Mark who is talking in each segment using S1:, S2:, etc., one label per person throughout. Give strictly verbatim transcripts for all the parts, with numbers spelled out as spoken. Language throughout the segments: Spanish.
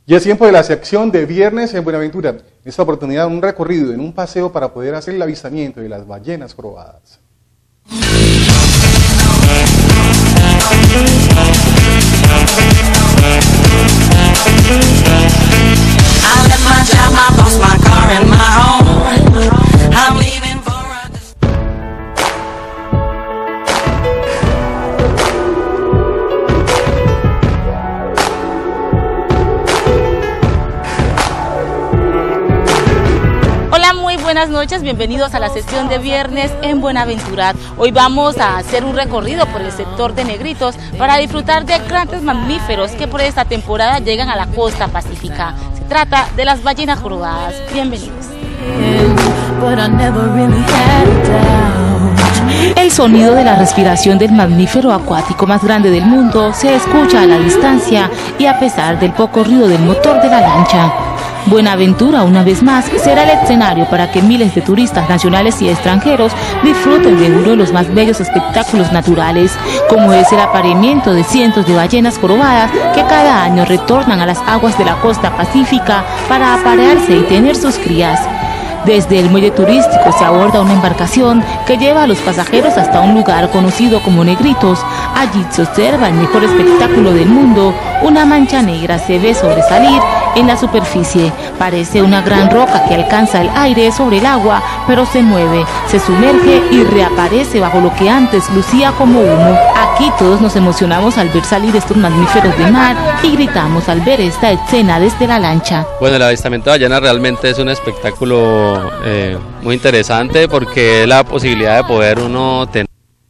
S1: Y es tiempo de la sección de Viernes en Buenaventura. En esta oportunidad un recorrido en un paseo para poder hacer el avistamiento de las ballenas jorobadas.
S2: Buenas noches, bienvenidos a la sesión de Viernes en Buenaventura. Hoy vamos a hacer un recorrido por el sector de Negritos para disfrutar de grandes mamíferos que por esta temporada llegan a la costa pacífica. Se trata de las ballenas jorobadas. Bienvenidos. El sonido de la respiración del mamífero acuático más grande del mundo se escucha a la distancia y a pesar del poco ruido del motor de la lancha. Buenaventura, una vez más, será el escenario para que miles de turistas nacionales y extranjeros disfruten de uno de los más bellos espectáculos naturales, como es el apareamiento de cientos de ballenas jorobadas que cada año retornan a las aguas de la costa pacífica para aparearse y tener sus crías. Desde el muelle turístico se aborda una embarcación que lleva a los pasajeros hasta un lugar conocido como Negritos. Allí se observa el mejor espectáculo del mundo. Una mancha negra se ve sobresalir en la superficie. Parece una gran roca que alcanza el aire sobre el agua, pero se mueve, se sumerge y reaparece bajo lo que antes lucía como humo. Aquí todos nos emocionamos al ver salir estos mamíferos de mar y gritamos al ver esta escena desde la lancha.
S3: Bueno, el avistamiento de ballena realmente es un espectáculo eh, muy interesante porque es la posibilidad de poder uno tener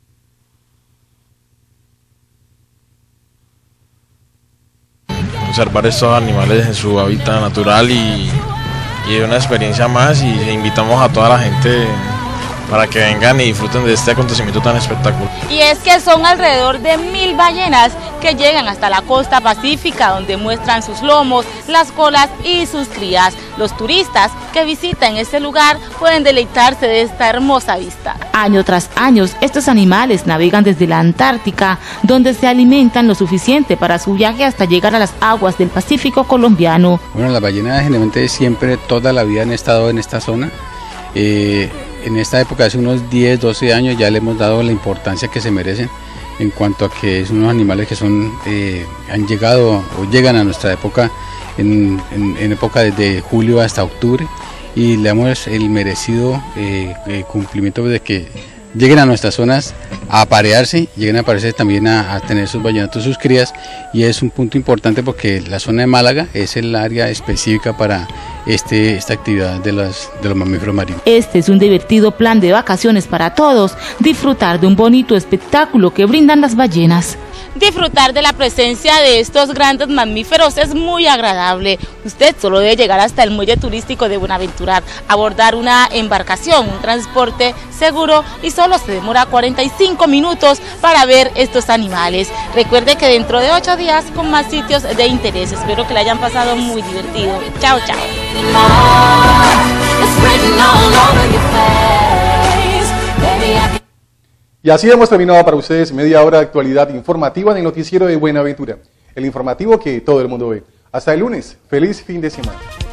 S4: observar estos animales en su hábitat natural y, y una experiencia más, y invitamos a toda la gente para que vengan y disfruten de este acontecimiento tan espectacular.
S2: Y es que son alrededor de mil ballenas que llegan hasta la costa pacífica, donde muestran sus lomos, las colas y sus crías. Los turistas que visitan este lugar pueden deleitarse de esta hermosa vista. Año tras año, estos animales navegan desde la Antártica, donde se alimentan lo suficiente para su viaje hasta llegar a las aguas del Pacífico colombiano.
S5: Bueno, las ballenas generalmente siempre, toda la vida han estado en esta zona. Eh, en esta época, hace unos diez, doce años, ya le hemos dado la importancia que se merecen en cuanto a que son unos animales que son, eh, han llegado o llegan a nuestra época en, en, en época desde julio hasta octubre, y le damos el merecido eh, eh, cumplimiento de que lleguen a nuestras zonas a aparearse, lleguen a aparearse también a, a tener sus ballenatos, sus crías, y es un punto importante porque la zona de Málaga es el área específica para este, esta actividad de los, de los mamíferos marinos.
S2: Este es un divertido plan de vacaciones para todos, disfrutar de un bonito espectáculo que brindan las ballenas. Disfrutar de la presencia de estos grandes mamíferos es muy agradable. Usted solo debe llegar hasta el muelle turístico de Buenaventura, abordar una embarcación, un transporte seguro, y solo se demora cuarenta y cinco minutos para ver estos animales. Recuerde que dentro de ocho días con más sitios de interés. Espero que le hayan pasado muy divertido. Chao, chao.
S1: Y así hemos terminado para ustedes media hora de actualidad informativa en el noticiero de Buenaventura, el informativo que todo el mundo ve. Hasta el lunes, feliz fin de semana.